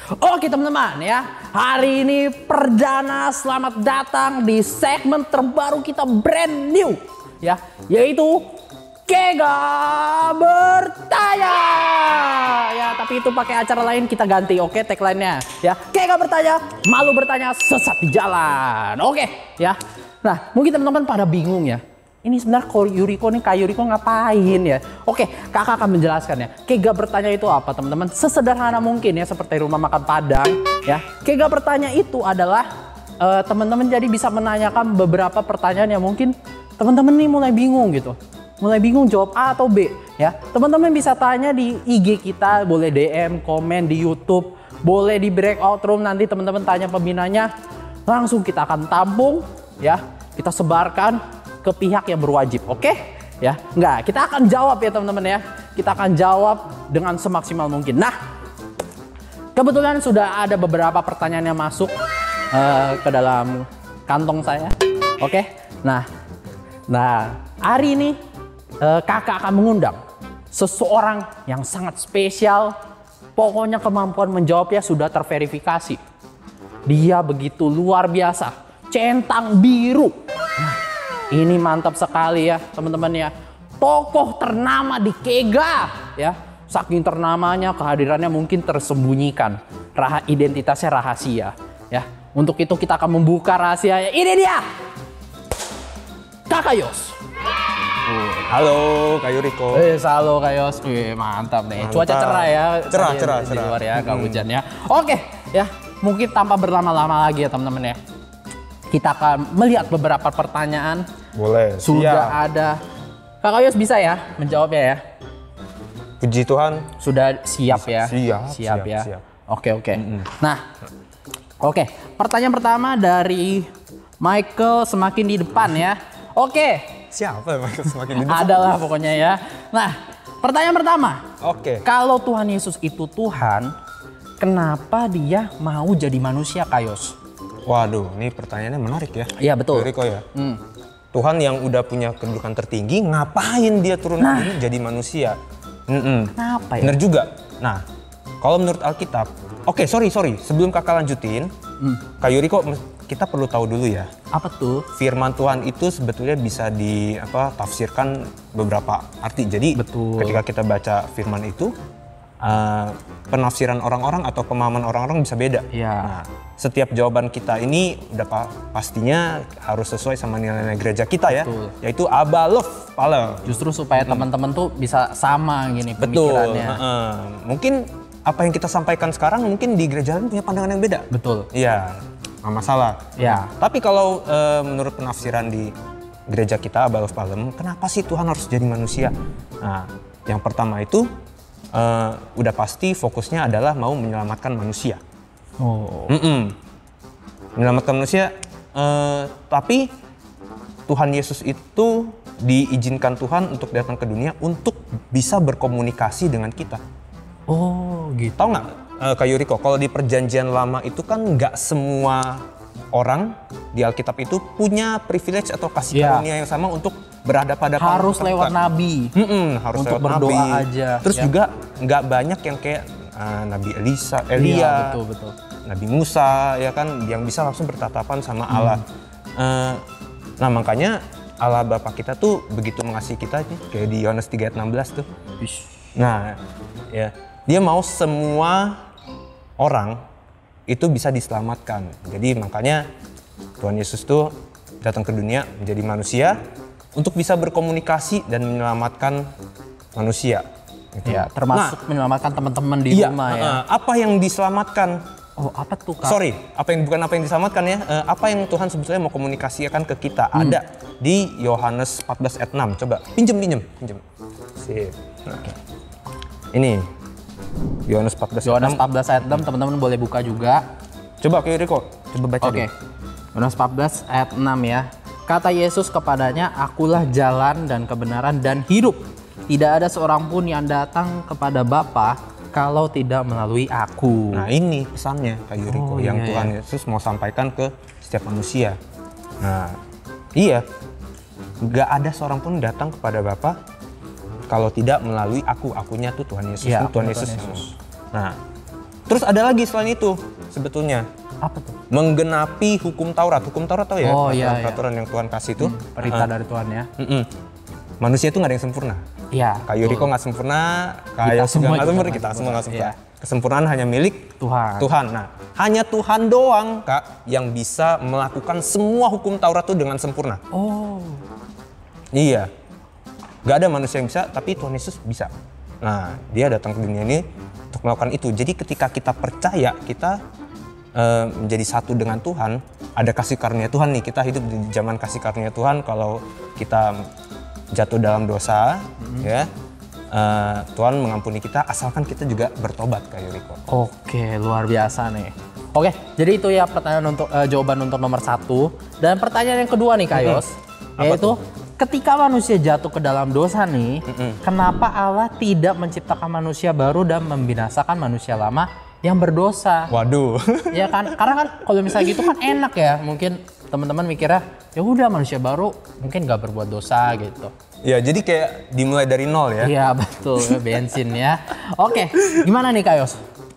Oke teman-teman ya, hari ini perdana selamat datang di segmen terbaru kita brand new ya, yaitu Kega Bertanya. Ya, tapi itu pakai acara lain kita ganti, oke, tagline-nya ya. Kega Bertanya, malu bertanya, sesat di jalan. Oke ya. Nah, mungkin teman-teman pada bingung ya. Ini sebenarnya Kak Yuriko ngapain ya? Oke, kakak akan menjelaskan ya. Kega Bertanya itu apa teman-teman? Sesederhana mungkin ya, seperti rumah makan Padang ya. Kega Bertanya itu adalah teman-teman jadi bisa menanyakan beberapa pertanyaan yang mungkin teman-teman nih mulai bingung gitu. Mulai bingung jawab A atau B ya. Teman-teman bisa tanya di IG kita, boleh DM, komen di YouTube, boleh di breakout room, nanti teman-teman tanya pembinanya, langsung kita akan tampung ya. Kita sebarkan ke pihak yang berwajib, oke? Ya, enggak, kita akan jawab ya teman-teman ya. Kita akan jawab dengan semaksimal mungkin. Nah, kebetulan sudah ada beberapa pertanyaan yang masuk ke dalam kantong saya, oke? Nah, hari ini kakak akan mengundang seseorang yang sangat spesial. Pokoknya kemampuan menjawabnya sudah terverifikasi. Dia begitu luar biasa, centang biru. Nah, ini mantap sekali ya teman-teman ya. Tokoh ternama di Kega ya. Saking ternamanya, kehadirannya mungkin tersembunyikan. Identitasnya rahasia ya. Untuk itu kita akan membuka rahasianya. Ini dia, Kakak Yos. Halo Kak Yuriko. Halo Kak Yos. Mantap nih. Cuaca cerah ya. Cerah. Di luar ya, gak hujan ya. Oke ya. Mungkin tanpa berlama-lama lagi ya teman-teman ya. Kita akan melihat beberapa pertanyaan. Boleh. Sudah ada. Kakak Yos bisa ya menjawabnya ya? Puji Tuhan. Sudah siap ya? Siap ya. Siap. Oke. Nah, oke. Pertanyaan pertama dari Michael semakin di depan ya. Oke. Siapa Michael semakin di depan? Adalah pokoknya ya. Nah, pertanyaan pertama. Oke. Kalau Tuhan Yesus itu Tuhan, kenapa dia mau jadi manusia, Kak Yos? Waduh, ini pertanyaannya menarik ya. Iya betul. Yuriko ya. Tuhan yang udah punya kedudukan tertinggi, ngapain dia turun ke bumi jadi manusia? Kenapa ya? Bener juga. Nah, kalau menurut Alkitab, oke, sorry. Sebelum kakak lanjutin, Kak Yuriko, kita perlu tahu dulu ya. Apa tuh? Firman Tuhan itu sebetulnya bisa tafsirkan beberapa arti. Jadi, ketika kita baca firman itu, penafsiran orang-orang atau pemahaman orang-orang bisa beda. Ya. Nah, setiap jawaban kita ini udah pastinya harus sesuai sama nilai-nilai gereja kita ya. Betul. Yaitu Aba Love Palem. Justru supaya teman-teman tuh bisa sama gini pemikirannya. Mungkin apa yang kita sampaikan sekarang mungkin di gereja lain punya pandangan yang beda. Betul. Iya, nggak masalah. Ya. Tapi kalau menurut penafsiran di gereja kita Aba Love Palem, kenapa sih Tuhan harus jadi manusia? Nah, yang pertama itu udah pasti fokusnya adalah mau menyelamatkan manusia. Menyelamatkan manusia, tapi Tuhan Yesus itu diizinkan Tuhan untuk datang ke dunia untuk bisa berkomunikasi dengan kita. Oh gitu. Tahu nggak Kak Yuriko, kalau di perjanjian lama itu kan nggak semua orang di Alkitab itu punya privilege atau kasih karunia yang sama untuk berhadapan-hadapan. Harus lewat nabi. Harus untuk lewat berdoa nabi aja. Terus juga nggak banyak yang kayak Nabi Elia, Iya, betul. Nabi Musa ya kan, yang bisa langsung bertatapan sama Allah. Nah makanya Allah Bapa kita tuh begitu mengasihi kita kayak di Yohanes 3 ayat 16 tuh. Nah ya, dia mau semua orang itu bisa diselamatkan. Jadi makanya Tuhan Yesus tuh datang ke dunia menjadi manusia untuk bisa berkomunikasi dan menyelamatkan manusia. Gitu. Ya, termasuk menyelamatkan teman-teman di rumah ya. Apa yang diselamatkan? Oh, apa tuh Kak? Sorry, bukan apa yang diselamatkan ya. Apa yang Tuhan sebetulnya mau komunikasikan ke kita? Ada di Yohanes 14 ayat 6. Coba pinjem. Sip. Oke. Ini Yohanes 14 ayat 6, teman-teman boleh buka juga. Coba Kak Yuriko, coba baca deh. Yohanes 14 ayat 6 ya. Kata Yesus kepadanya, akulah jalan dan kebenaran dan hidup. Tidak ada seorang pun yang datang kepada Bapa kalau tidak melalui aku. Nah ini pesannya Kak Yuriko yang Tuhan Yesus mau sampaikan ke setiap manusia. Nah iya, gak ada seorang pun datang kepada Bapa kalau tidak melalui aku. Akunya tuh Tuhan Yesus. Ya, Tuhan Yesus. Nah Terus ada lagi selain itu sebetulnya. Apa tuh? Menggenapi hukum Taurat. Hukum Taurat tahu ya? Oh, iya, Peraturan yang Tuhan kasih itu. Perintah dari Tuhan ya. Manusia itu nggak ada yang sempurna. Iya. Kayak Yuriko nggak sempurna, kayak semua nggak juga sempurna, nggak kita semua nggak sempurna. Iya. Kesempurnaan hanya milik Tuhan. Nah, hanya Tuhan doang, Kak, yang bisa melakukan semua hukum Taurat itu dengan sempurna. Oh. Iya. Gak ada manusia yang bisa, tapi Tuhan Yesus bisa. Nah, dia datang ke dunia ini untuk melakukan itu. Jadi ketika kita percaya, kita menjadi satu dengan Tuhan, ada kasih karunia Tuhan nih. Kita hidup di zaman kasih karunia Tuhan. Kalau kita jatuh dalam dosa, ya, Tuhan mengampuni kita asalkan kita juga bertobat, Kak Yuriko. Oke, luar biasa nih. Oke, jadi itu ya pertanyaan untuk jawaban untuk nomor 1. Dan pertanyaan yang kedua nih, Kak Yos, yaitu ketika manusia jatuh ke dalam dosa nih, kenapa Allah tidak menciptakan manusia baru dan membinasakan manusia lama yang berdosa? Waduh. Ya kan, karena kan kalau misalnya gitu kan enak ya, mungkin teman-teman mikirnya ya udah manusia baru mungkin nggak berbuat dosa gitu. Ya, jadi kayak dimulai dari nol ya. Iya betul, bensin ya. Oke, gimana nih Kak Yos?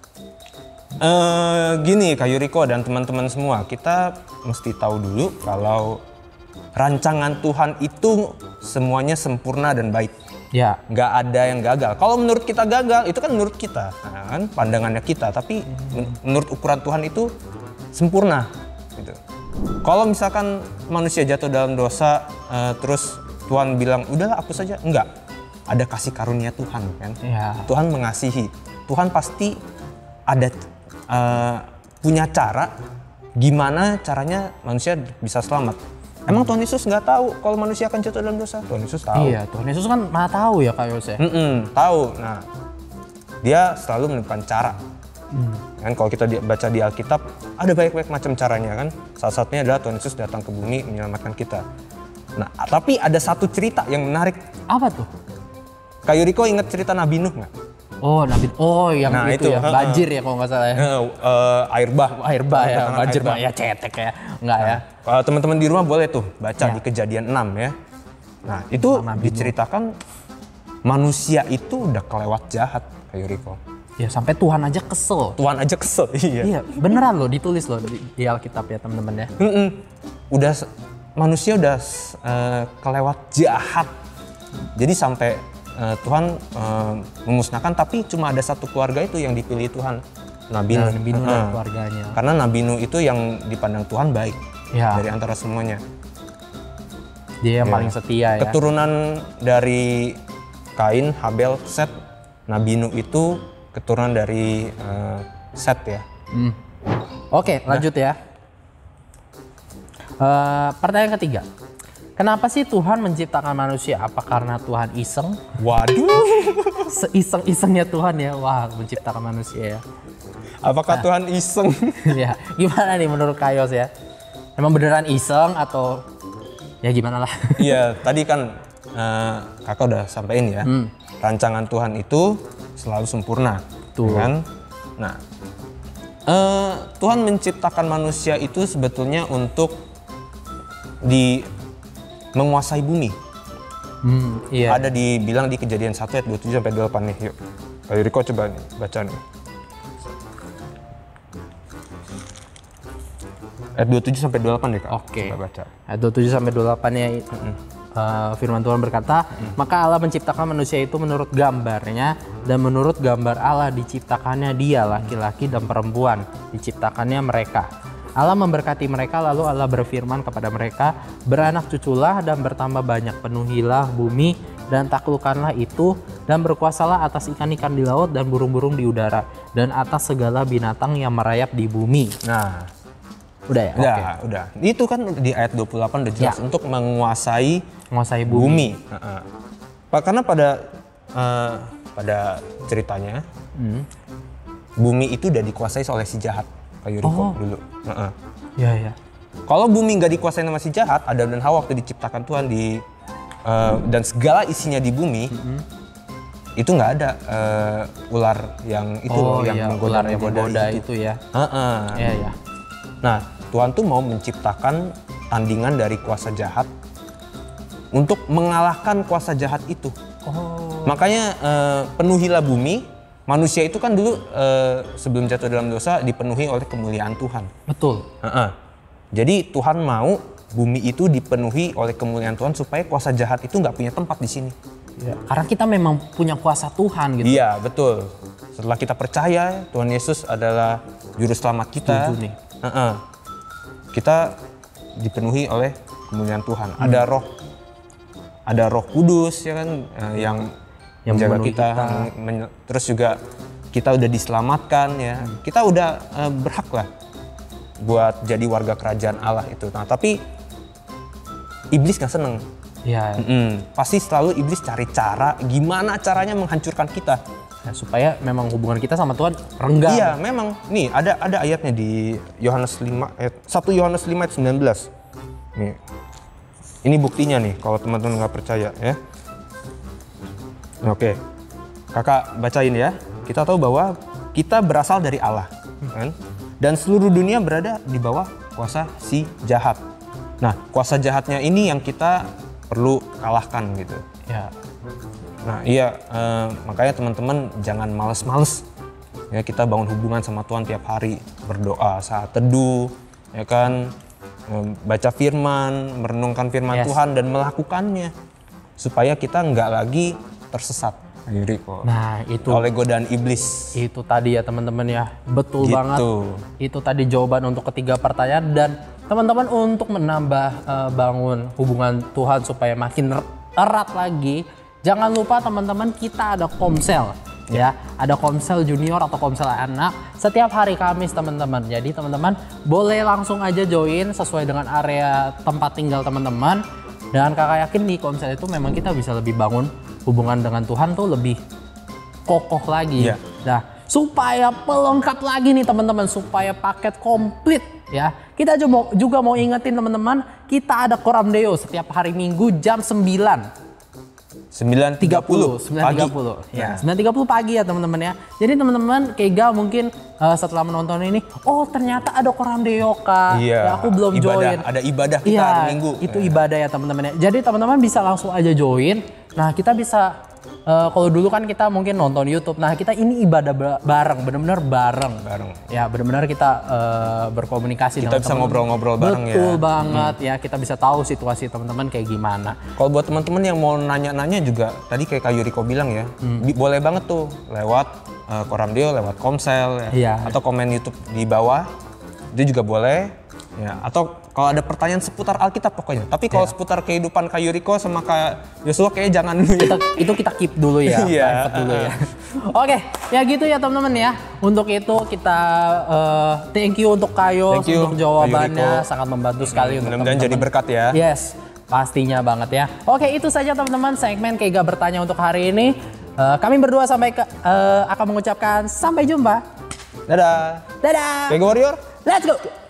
Gini Kak Yuriko dan teman-teman semua, kita mesti tahu dulu kalau rancangan Tuhan itu semuanya sempurna dan baik. Ya. Nggak ada yang gagal. Kalau menurut kita gagal, itu kan menurut kita, nah, kan pandangannya kita. Tapi menurut ukuran Tuhan itu sempurna. Gitu. Kalau misalkan manusia jatuh dalam dosa, terus Tuhan bilang, udahlah hapus saja. Enggak. Ada kasih karunia Tuhan kan. Ya. Tuhan mengasihi. Tuhan pasti ada punya cara gimana caranya manusia bisa selamat. Emang Tuhan Yesus nggak tahu kalau manusia akan jatuh dalam dosa? Tuhan Yesus tahu. Iya, Tuhan Yesus kan maha tahu ya Kak Yos ya. Tahu. Nah, dia selalu menemukan cara. Kan kalau kita baca di Alkitab, ada banyak macam caranya kan. Salah satunya adalah Tuhan Yesus datang ke bumi menyelamatkan kita. Nah, tapi ada satu cerita yang menarik. Apa tuh? Kak Yuriko ingat cerita Nabi Nuh nggak? Oh, Nabi. Oh, yang Nah, itu ya. Banjir ya kalau nggak salah ya. Air bah. Air bah ya, Ketangan banjir air bah. bah ya, cetek ya. Enggak ya. Kalau teman-teman di rumah boleh tuh baca Ya. di Kejadian 6 ya. Nah, itu diceritakan manusia itu udah kelewat jahat, Kak Yuriko. Ya sampai Tuhan aja kesel. Tuhan aja kesel, iya. Iya, beneran loh ditulis loh di Alkitab ya teman-teman ya. Manusia udah kelewat jahat. Jadi sampai Tuhan memusnahkan, tapi cuma ada satu keluarga itu yang dipilih Tuhan, Nabi Nuh. Nabi Nuh dan keluarganya. Karena Nabi Nuh itu yang dipandang Tuhan baik Ya. dari antara semuanya. Dia yang paling setia ya. Keturunan dari Kain, Habel, Set, Nabi Nuh itu keturunan dari Set ya. Oke, lanjut ya. Pertanyaan ketiga. Kenapa sih Tuhan menciptakan manusia? Apa karena Tuhan iseng? Waduh. Seiseng-isengnya Tuhan ya. Wah, menciptakan manusia ya. Apakah Tuhan iseng? Ya, gimana nih menurut Kayos ya? Emang beneran iseng atau ya gimana lah? Iya, tadi kan kakak udah sampein ya. Rancangan Tuhan itu selalu sempurna. Tuh. Kan? Nah, Tuhan menciptakan manusia itu sebetulnya untuk menguasai bumi. Iya. Ada dibilang di Kejadian 1 ayat 27 sampai 28 nih. Yuk. Kak Yuriko coba nih, baca nih. Ayat 27 sampai 28 deh, Kak. Oke. Coba baca. Ayat 27 sampai 28 ya. Firman Tuhan berkata, maka Allah menciptakan manusia itu menurut gambarnya, dan menurut gambar Allah diciptakannya dia, laki-laki dan perempuan, diciptakannya mereka. Allah memberkati mereka, lalu Allah berfirman kepada mereka, beranak cuculah dan bertambah banyak, penuhilah bumi dan taklukkanlah itu, dan berkuasalah atas ikan-ikan di laut dan burung-burung di udara, dan atas segala binatang yang merayap di bumi. Nah, Udah ya? udah. Itu kan di ayat 28 udah jelas Ya. untuk menguasai Menguasai bumi. Karena pada ceritanya bumi itu udah dikuasai oleh si jahat, Kak Yuriko dulu. Iya, iya. Kalau bumi nggak dikuasai sama si jahat, Adam dan Hawa waktu diciptakan Tuhan dan segala isinya di bumi, itu nggak ada ular yang itu yang ular yang menggoda itu. itu ya. Iya, iya. Nah, Tuhan tuh mau menciptakan tandingan dari kuasa jahat untuk mengalahkan kuasa jahat itu. Makanya penuhilah bumi manusia itu kan dulu sebelum jatuh dalam dosa dipenuhi oleh kemuliaan Tuhan. Betul. Jadi Tuhan mau bumi itu dipenuhi oleh kemuliaan Tuhan supaya kuasa jahat itu nggak punya tempat di sini. Ya, karena kita memang punya kuasa Tuhan gitu. Iya, betul. Setelah kita percaya Tuhan Yesus adalah juru selamat kita, Setuju nih. kita dipenuhi oleh kemuliaan Tuhan. Ada Roh Kudus ya kan yang menjaga memenuhi kita. Terus juga kita udah diselamatkan ya. Kita udah berhak lah buat jadi warga kerajaan Allah itu. Nah, tapi iblis gak seneng. Ya, Pasti selalu iblis cari cara gimana caranya menghancurkan kita. ya, supaya memang hubungan kita sama Tuhan renggang. Iya, memang. Nih, ada ayatnya di Yohanes 5 ayat 1 Yohanes 5 ayat 19. Nih. Ini buktinya nih kalau teman-teman nggak percaya ya. Oke. Kakak bacain ya. Kita tahu bahwa kita berasal dari Allah, kan? Dan seluruh dunia berada di bawah kuasa si jahat. Nah, kuasa jahatnya ini yang kita perlu kalahkan gitu. Ya. Nah iya, makanya teman-teman jangan males-males ya, kita bangun hubungan sama Tuhan tiap hari, berdoa saat teduh ya kan, baca firman, merenungkan firman Tuhan dan melakukannya supaya kita nggak lagi tersesat Nah itu oleh godaan iblis. Itu tadi ya teman-teman ya, betul Gitu. banget. Itu tadi jawaban untuk ketiga pertanyaan. Dan teman-teman untuk menambah bangun hubungan Tuhan supaya makin erat lagi, jangan lupa teman-teman kita ada Komsel ya. Ada Komsel junior atau Komsel anak setiap hari Kamis teman-teman. Jadi teman-teman boleh langsung aja join sesuai dengan area tempat tinggal teman-teman. Dan kakak yakin di Komsel itu memang kita bisa lebih bangun hubungan dengan Tuhan tuh lebih kokoh lagi. Iya. Nah, supaya pelengkap lagi nih teman-teman, supaya paket komplit ya. Kita juga mau ingetin teman-teman, kita ada Koramdeo setiap hari Minggu jam 9.30 pagi. Ya, 9.30 pagi ya teman-teman ya. Jadi teman-teman Kega mungkin setelah menonton ini, oh ternyata ada Koramdeo Kak. Iya, Ya, aku belum join. Ada ibadah kita Iya, hari Minggu. itu ibadah ya teman-teman ya. Jadi teman-teman bisa langsung aja join. Nah, kita bisa kalau dulu kan kita mungkin nonton YouTube. Nah, kita ini ibadah bareng, benar-benar bareng. Ya, benar-benar kita berkomunikasi Kita dengan bisa ngobrol-ngobrol bareng ya. Betul banget ya. Kita bisa tahu situasi teman-teman kayak gimana. Kalau buat teman-teman yang mau nanya-nanya juga, tadi kayak Kak Yuriko bilang ya, boleh banget tuh lewat Koramdeo, lewat Komsel ya, Iya. atau komen YouTube di bawah, itu juga boleh. Ya, atau kalau ada pertanyaan seputar Alkitab pokoknya. Tapi kalau seputar kehidupan Kak Yuriko sama Kak Yosua kayaknya jangan dulu ya. Itu kita keep dulu ya, Iya. private dulu ya. Oke, ya gitu ya teman-teman ya. Untuk itu kita thank you untuk Kayo Thank you, untuk jawabannya, Kak Yuriko. sangat membantu sekali untuk Mudah-mudahan jadi teman-teman. berkat ya. Yes, pastinya banget ya. Oke, itu saja teman-teman segmen Kega bertanya untuk hari ini. Kami berdua akan mengucapkan sampai jumpa. Dadah. Dadah. Kega Warrior. Let's go.